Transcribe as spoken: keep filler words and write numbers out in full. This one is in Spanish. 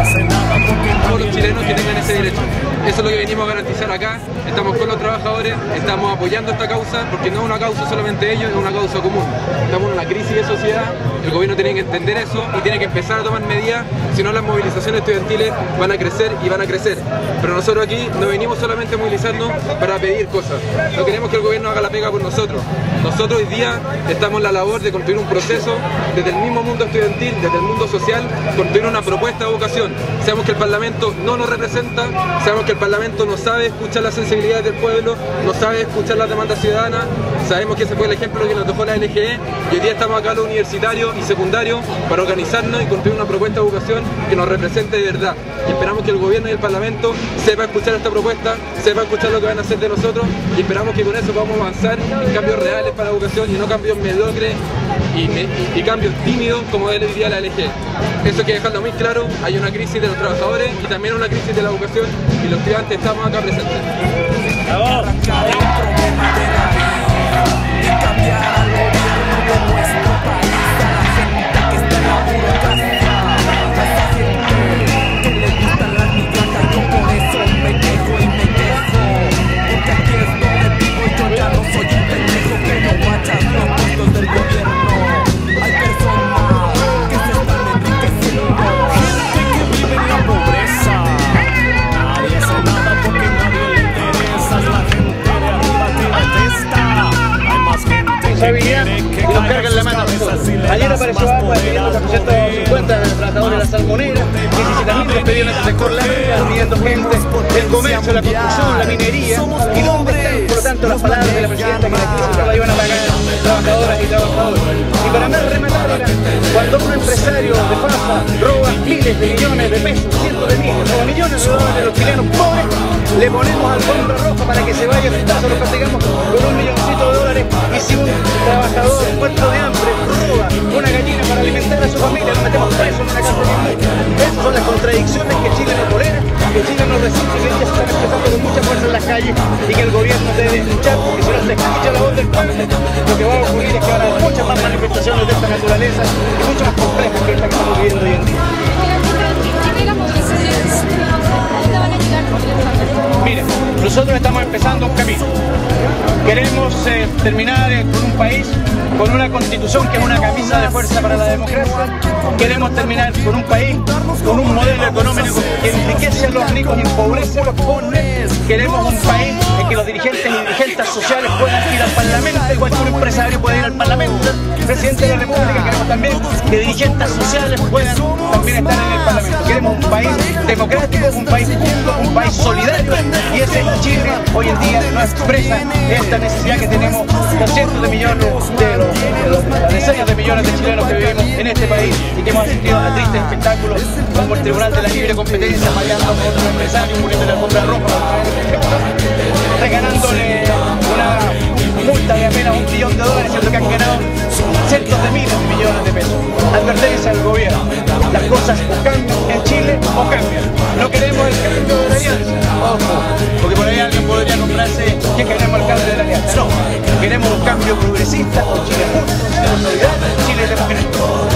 todos los chilenos que tengan ese derecho. Eso es lo que venimos a garantizar acá. Estamos con los trabajadores, estamos apoyando esta causa, porque no es una causa solamente de ellos, es una causa común. Estamos en una crisis de sociedad, el gobierno tiene que entender eso y tiene que empezar a tomar medidas, si no las movilizaciones estudiantiles van a crecer y van a crecer. Pero nosotros aquí no venimos solamente a movilizarnos para pedir cosas, no queremos que el gobierno haga la pega por nosotros. Nosotros hoy día estamos en la labor de construir un proceso desde el mismo mundo estudiantil, desde el mundo social, construir una propuesta de vocación. Sabemos que el Parlamento no nos representa, sabemos que el Parlamento no sabe escuchar las sensibilidades del pueblo, no sabe escuchar las demandas ciudadanas, sabemos que ese fue el ejemplo que nos dejó la L G E y hoy día estamos acá los universitarios y secundarios para organizarnos y construir una propuesta de vocación que nos represente de verdad. Y esperamos que el gobierno y el Parlamento sepa escuchar esta propuesta, sepa escuchar lo que van a hacer de nosotros y esperamos que con eso vamos a avanzar en cambios reales para la educación y no cambios mediocres y, me, y, y cambios tímidos como él diría la L G E. Eso hay que dejarlo muy claro, hay una crisis de los trabajadores y también una crisis de la educación y los estudiantes estamos acá presentes. ¡Bravo! Y nos cargan la mano a todos. Ayer apareció agua pidiendo cuatrocientos cincuenta de los trabajadores de la salmonera, diecisiete mil despedidos en el sector lácteo, pidiendo gente, el comercio, la construcción, la minería. ¿Y dónde están, por lo tanto, las palabras de la presidenta que la la iban a pagar trabajadoras y trabajadores? Y para más rematar, era, cuando un empresario de Fafa roba miles de millones de pesos, cientos de miles, roba millones de dólares de los chilenos pobres, le ponemos alfombra roja para que se vaya a sentar, se lo castigamos con un milloncito de dólares. Y si un trabajador muerto de hambre roba una gallina para alimentar a su familia, lo metemos preso en una cárcel inmunda. Esas son las contradicciones que Chile no tolera, que Chile no resiste, que hoy día se están expresando con mucha fuerza en las calles y que el gobierno debe escuchar, porque si no se escucha la voz del pueblo, lo que va a ocurrir es que van a haber muchas más manifestaciones de esta naturaleza y mucho más complejas que esta que estamos viviendo hoy en día. Mira, nosotros estamos empezando un camino. Queremos eh, terminar eh, con un país con una constitución que es una camisa de fuerza para la democracia. Queremos terminar con un país con un modelo económico que enriquece a los ricos y empobrece a los pobres. Queremos un país en que los dirigentes y dirigentes sociales puedan ir al Parlamento, igual que un empresario puede ir al Parlamento. El presidente de la República, queremos también que dirigentes sociales puedan también estar en el Parlamento. Queremos un país democrático, un país justo, un país solidario, y ese Chile hoy en día no expresa esta necesidad que tenemos los cientos de millones de los, de los de decenas de millones de chilenos que vivimos en este país y que hemos asistido a tristes espectáculos como el Tribunal de la Libre Competencia fallando con otros empresarios, poniendo la alfombra roja, regalándole una multa de apenas un billón de dólares, siendo que han ganado cientos de miles de millones de pesos. Advertencia al gobierno: las cosas o cambian en Chile o cambian. No queremos el cambio de la alianza, ojo, porque por ahí alguien podría comprarse que queremos el cambio de la alianza. No, queremos un cambio progresista, un Chile justo, un Chile solidario, un Chile democrático.